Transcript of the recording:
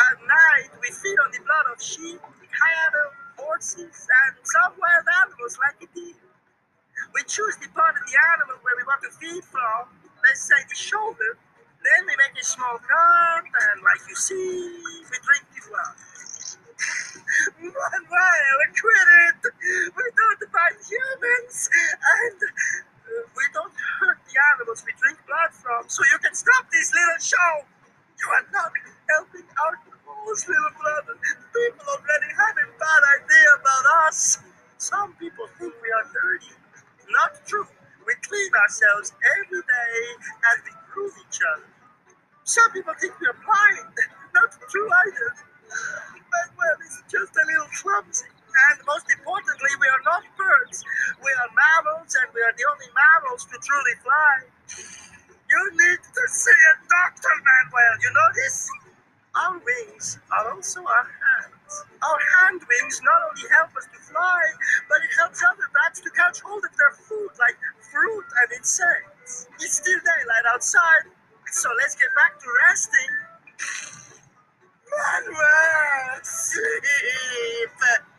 At night, we feed on the blood of sheep, cattle, horses, and some wild animals like a deer. We choose the part of the animal where we want to feed from, let's say the shoulder. Then we make a small cut, and like you see, we drink the blood. Manuel, quit it! We don't bite humans, and we don't hurt the animals we drink blood from, so you can stop this little show! You are not helping our cause, little brother. People already have a bad idea about us. Some people think we are dirty. Not true. We clean ourselves every day and we prove each other. Some people think we are blind. Not true either. Manuel is just a little clumsy. And most importantly, we are not birds. We are mammals, and we are the only mammals to truly fly. You need to see a doctor, Manuel. You know this? Our wings are also our hands. Our hand wings not only help us to fly, but it helps other bats to catch hold of their food, like fruit and insects. It's still daylight outside, so let's get back to resting. Manuel, sleep.